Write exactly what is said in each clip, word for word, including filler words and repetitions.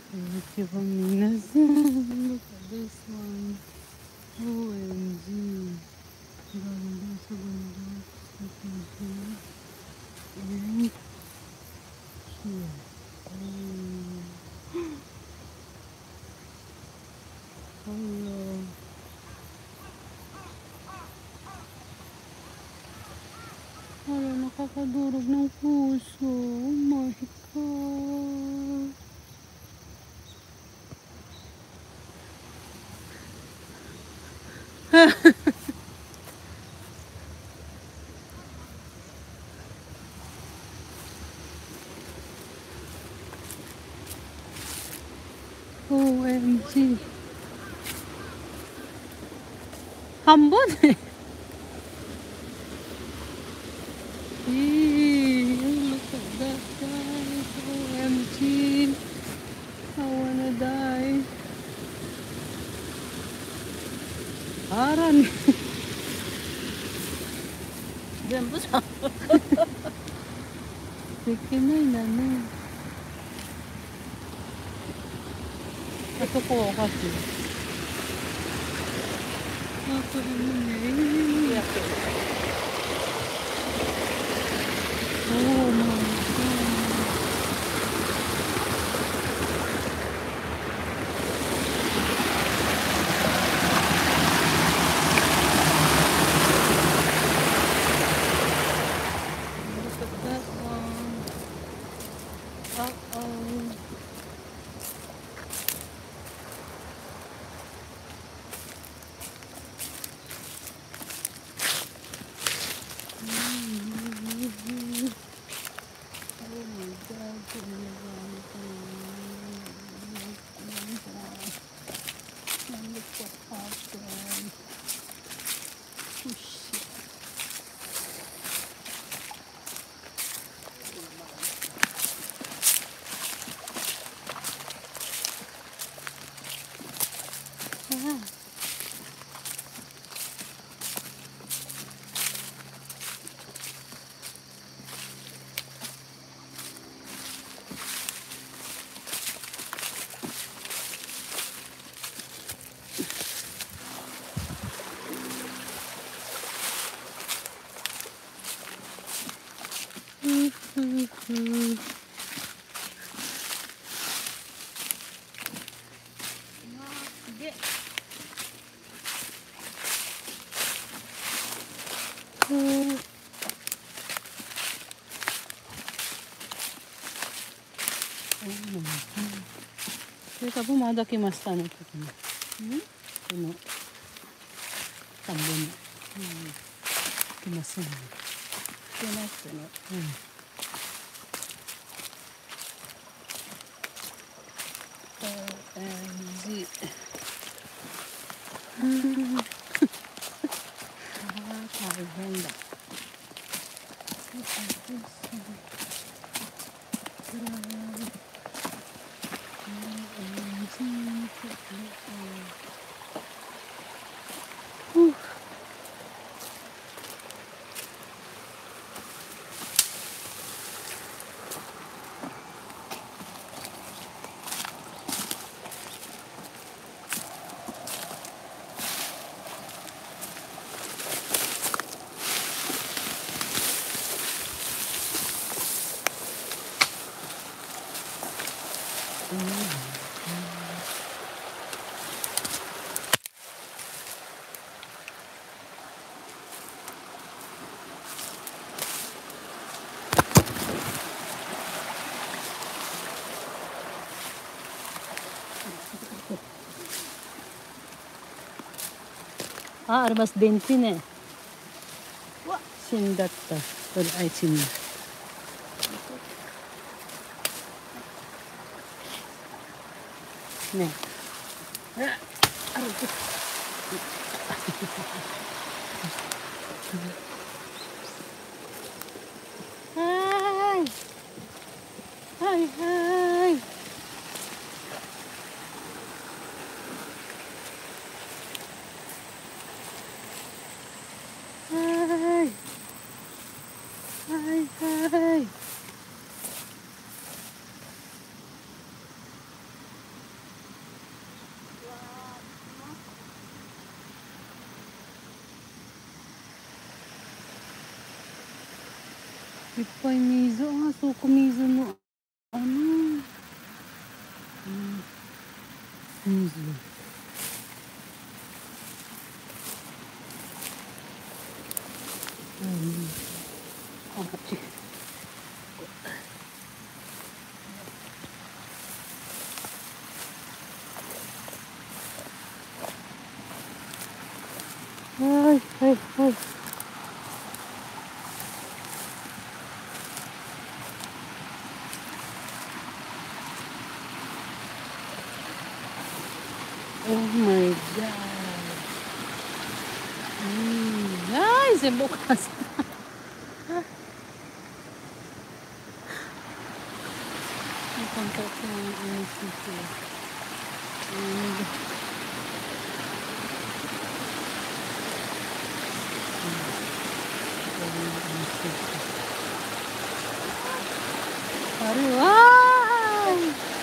Thank you for minasan. Look at this one. O M G. Ganda sa bundok. Looking here. And here. Oh. Hello. Wala, nakakadurog ng puso. Oh my God. O M G. 한 번에. Eee, look at that guys. O M G. I wanna die. Aran. 全部さ。できないんだね。あそこはおかしい。あ、これもね。やってる。おー、もう。それからまだ来ましたね。ここの、この田んぼに、来ますね。来ますね。うん。おえんじ。ああ、大変だ。あ、あれます電池ね。死んだった。これあいつに。ね。ある。はい。はいはい。はいはい。 いっぱい水、あそこ水のあの、うん、水、うん、あっち、はいはいはい。Oh my God. Hmm. Ay, sa bukas. Ang kontak ko ng ano dito. And, Pare, wow!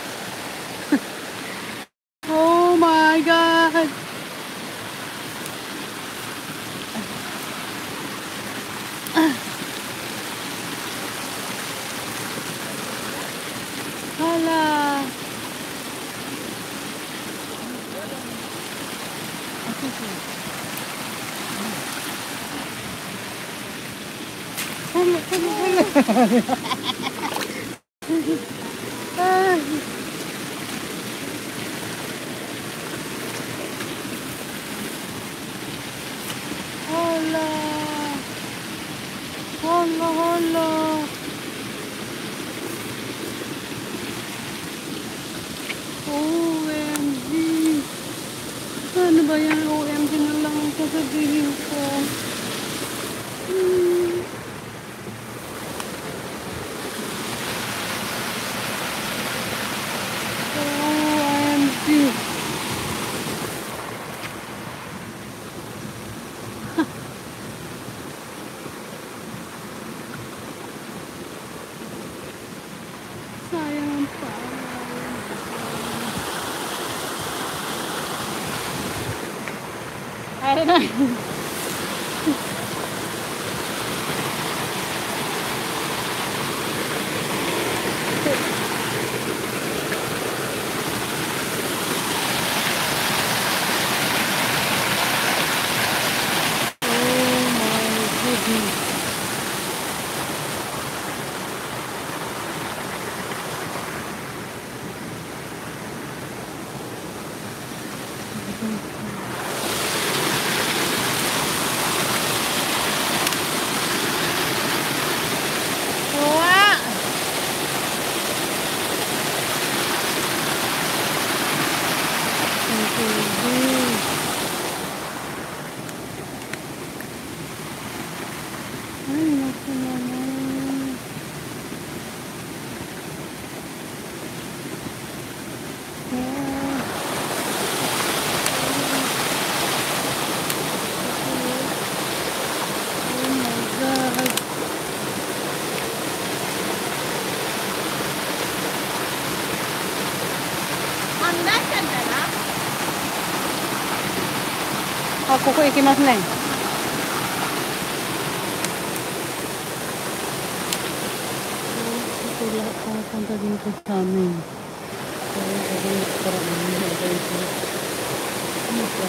Oh my God! Hala! Hala, hala, hala. Ay. Hala! Hala, hala! O M G! Ano ba yan? O M G na lang ang sasabihin ko. Hmm. O M G! Sayang ang paa. I don't know. Ay, naku naman. Yeah. Oh my God. Ah, ここ行きますね。Ito lahat pupunta dito sa amin. Kaya gagawin ko para namin gagawin ko. Ano ba?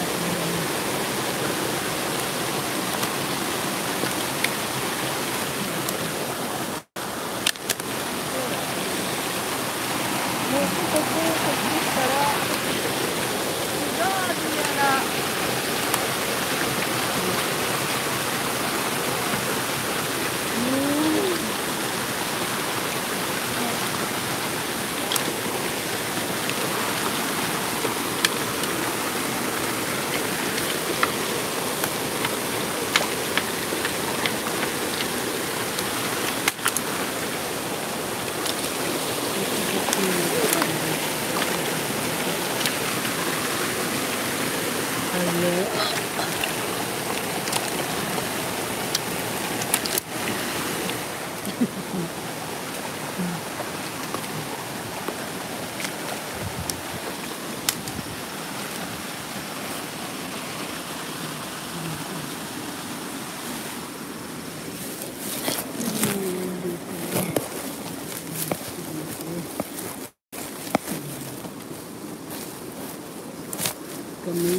kami.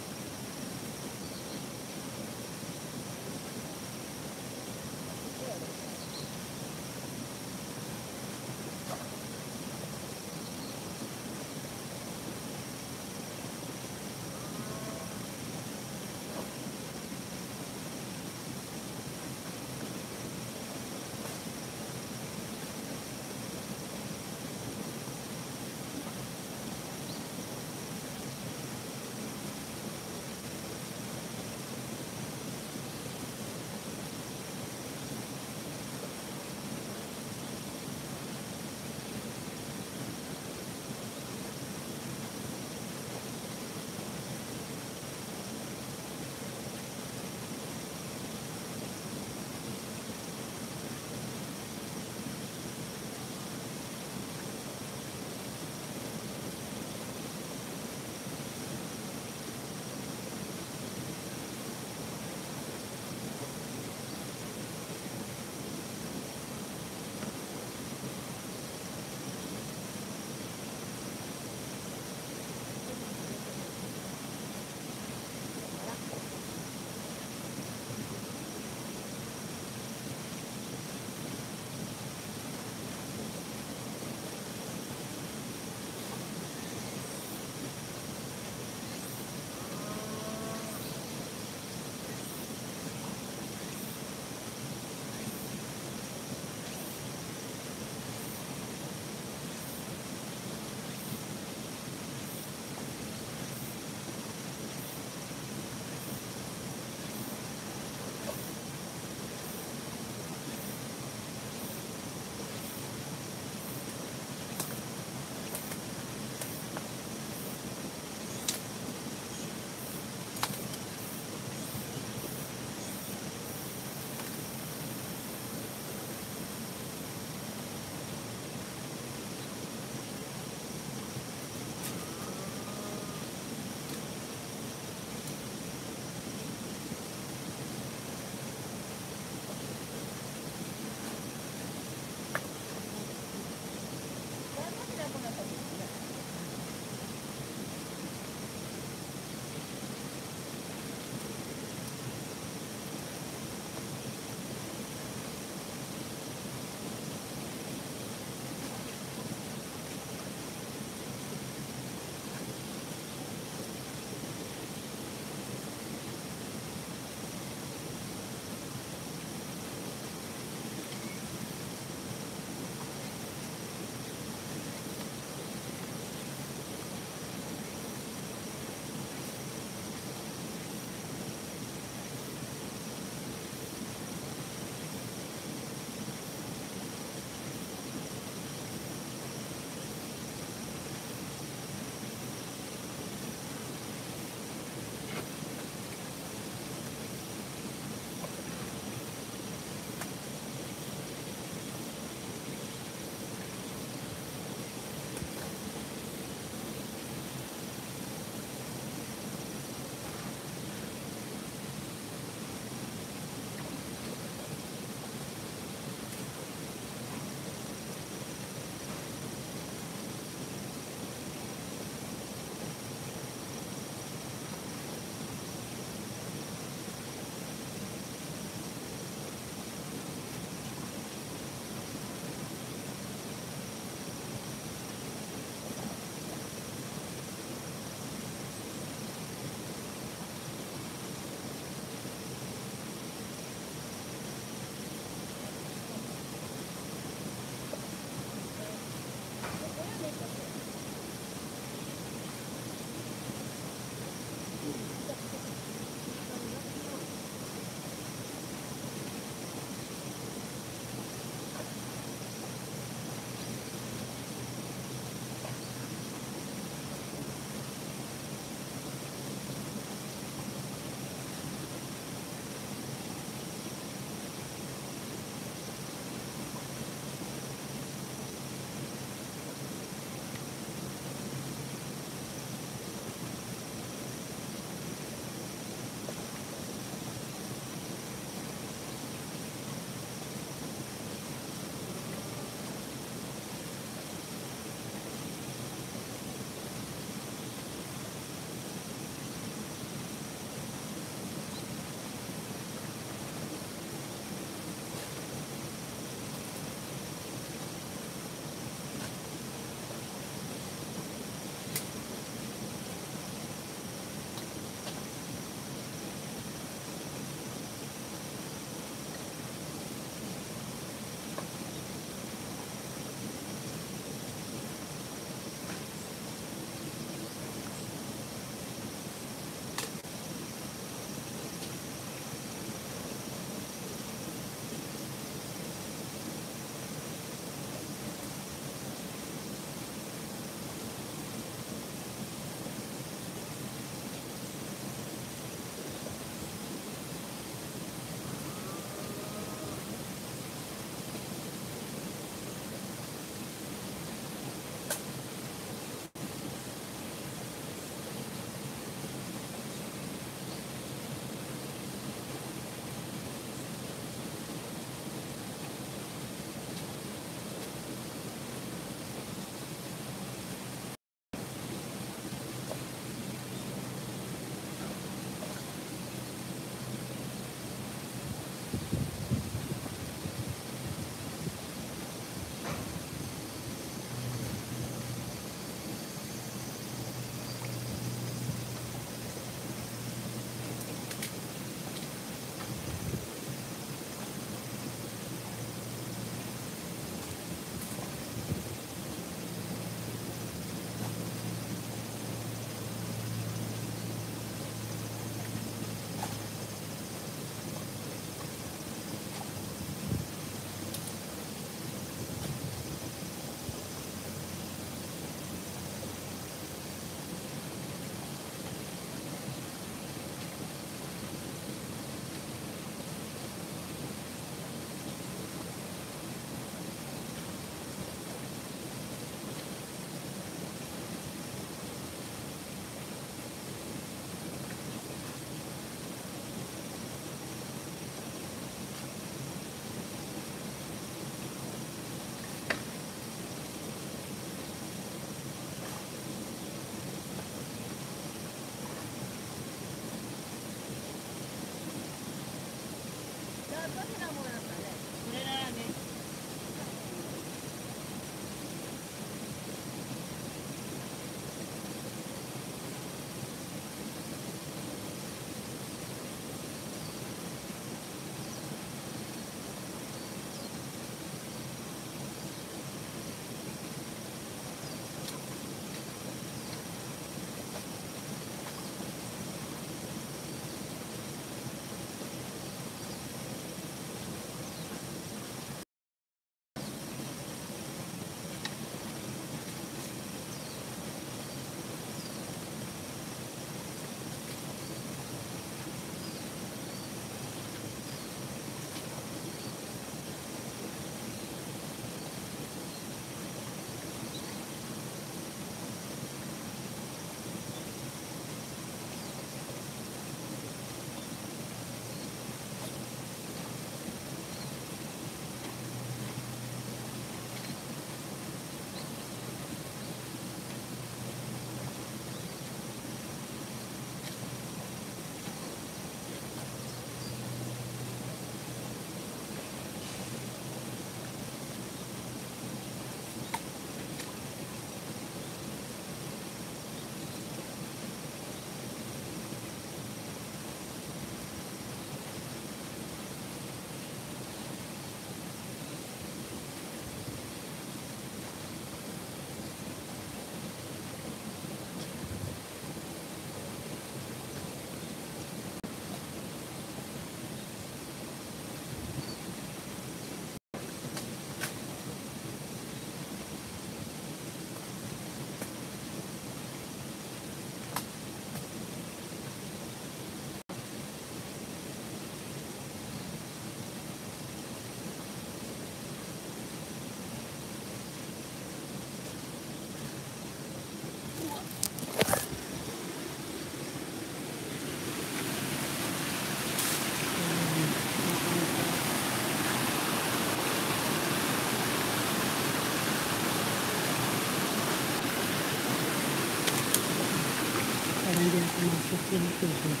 れならね。Parang din ako masuk yung tubig.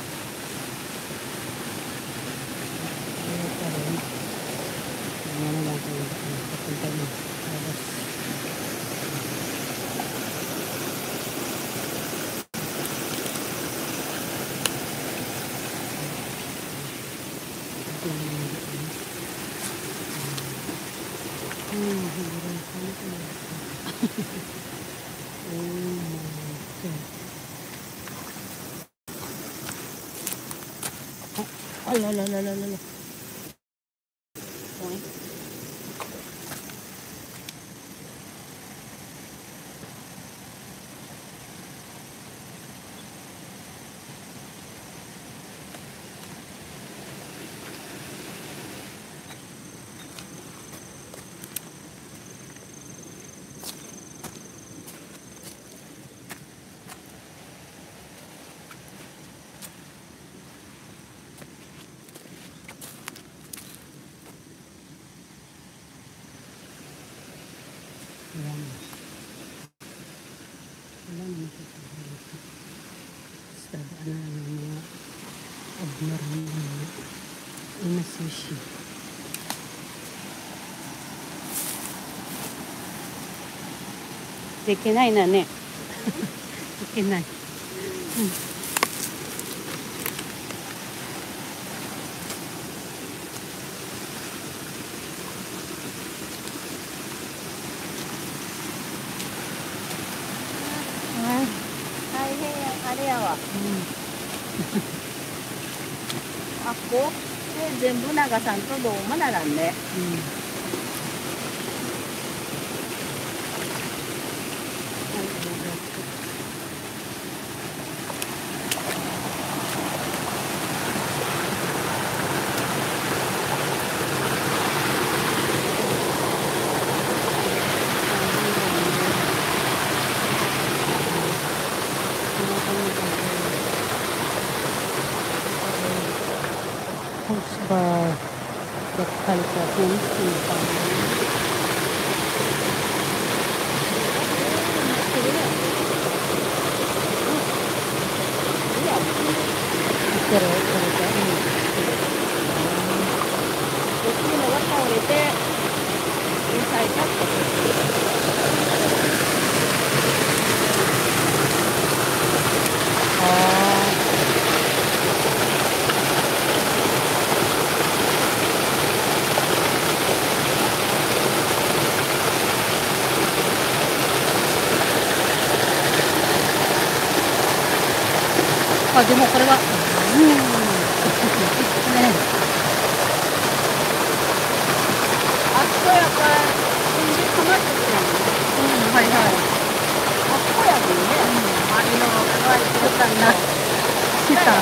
Kaya pa rin. Ano na lang kayo. Papunta mo. Tapos. Hmm, higurang ka na ka na. Oh my God. Oh, la la la la la la. Point. Ayan. Wala naman ito sa harap. Basta daan na ng mga abnormal na inasushi. できないなね。できない。うん。大変や、あれやわ。うん、あっこで全部長さんとどうもならんね。うん。Super Typhoon Effect. げて野菜カットする。あ、でもこれは、うん、ね、あそこやっぱ全然かまってきてるのね。うん、はいはい。あそこやもんね。うん、周りの可愛い子さんが来た。はい。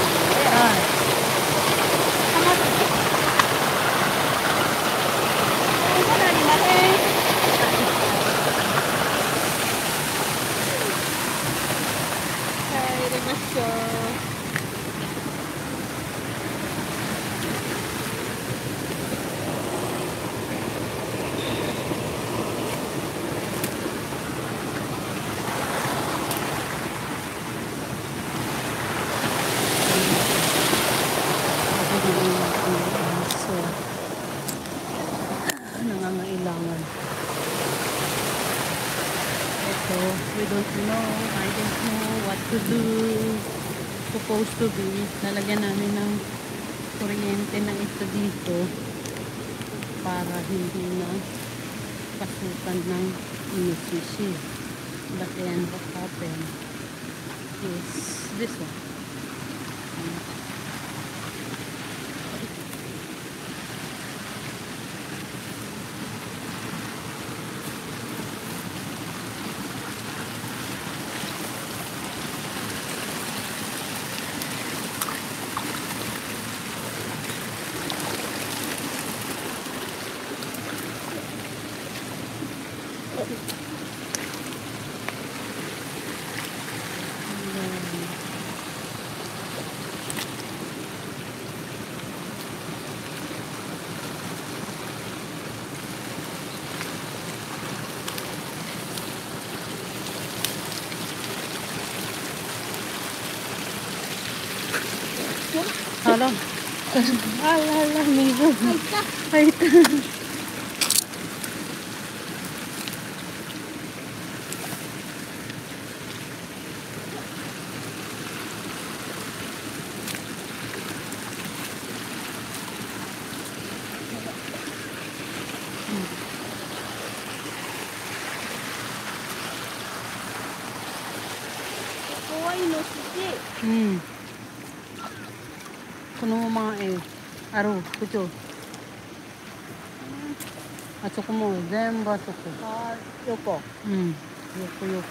かまってきてる。そうなりません。帰りましょう。Nangangailangan. Ito, we don't know, I don't know what to do. Supposed to be, nalagyan namin ng kuryente na ito dito para hindi na pasukan ng inisisi. But then what happened is this one. Hala. Hala, hala, amigo. Ay, ito. Hmm. このままえあろう、こっちを。あそこも全部あそこ。あ、横。うん。横横。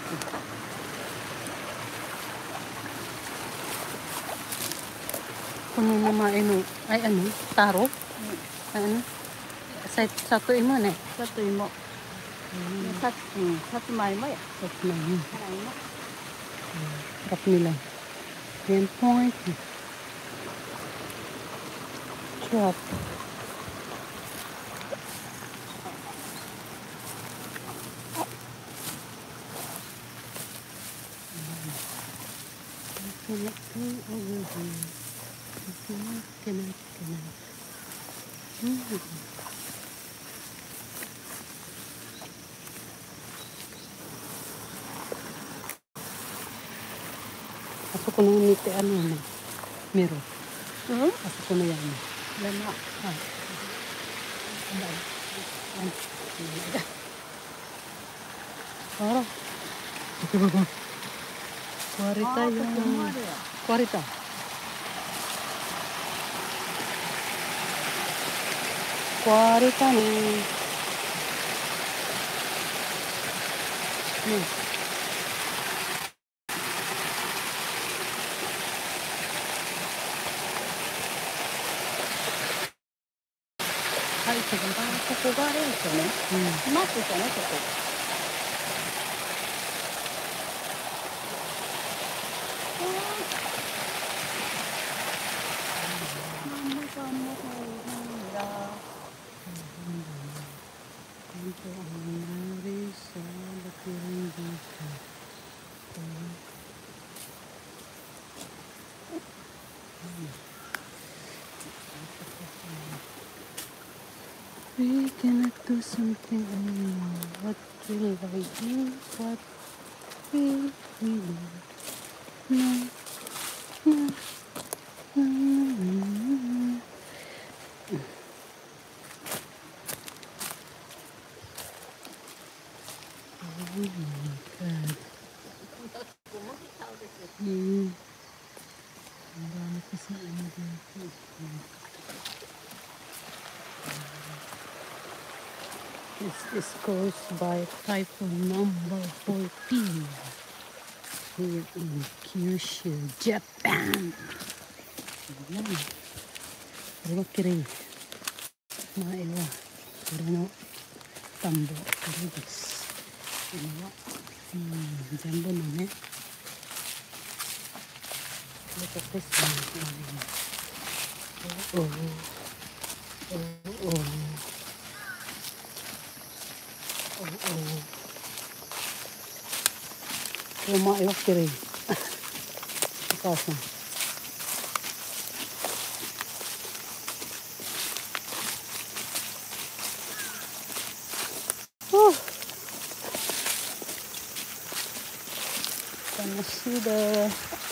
このままえの、ay ano? Taro? Ano? Sa satu imo ne? Satu imo. Sa, hmm, satu maimo ya? Satu maimo. Maimo. Sarap nila. Yan point. Chop. Cannot go over here. Cannot, cannot, cannot. Mm-hmm. Aそこの海ってあのね、メロ。うん？あそこの山。山。はい。あら。壊れたよ。壊れた。壊れたね。ね。はい、ここがあれですよね。うん。マップですよね、ここ。Ito ang nangyari sa bakuran dito. We cannot do something anymore. What will I do? What will we do? No, no, no, no, no. Oh my God. Hmm. Ang dami kasi ano dito. This is caused by Typhoon number fourteen here in Kyushu, Japan. Ayan. Pero kiri. Maiwa. Pero no. Tambo. Pero this. Iwa. Hmm. Jumbo na eh. Look at this one. Oh, oh, oh, oh, oh, oh. Rumah iwak kiri. Kasang. Oh. Can you see the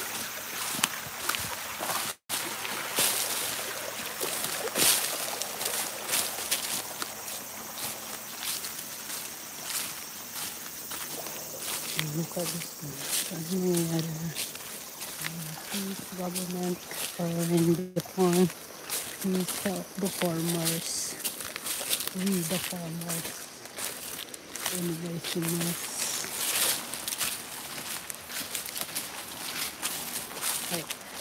look at this one. Please, government or in the farm, please help the farmers. We the farmers. Innovation is. Hey,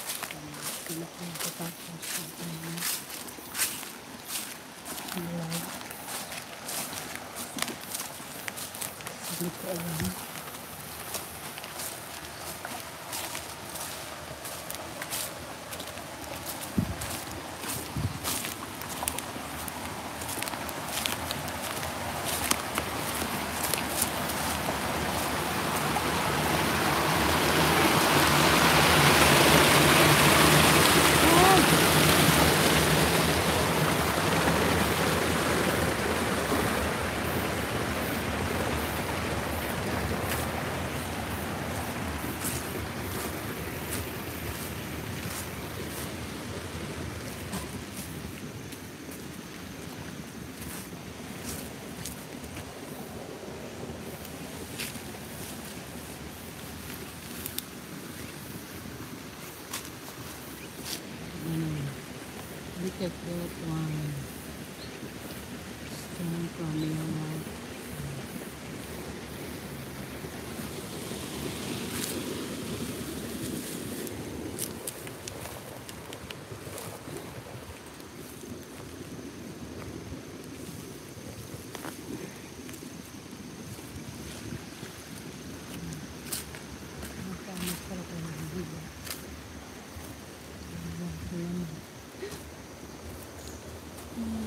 look at that one. Stone from your mouth. Mm.